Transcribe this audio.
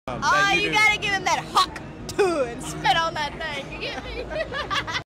Oh, you gotta give him that hawk and spit on that thing. You get me?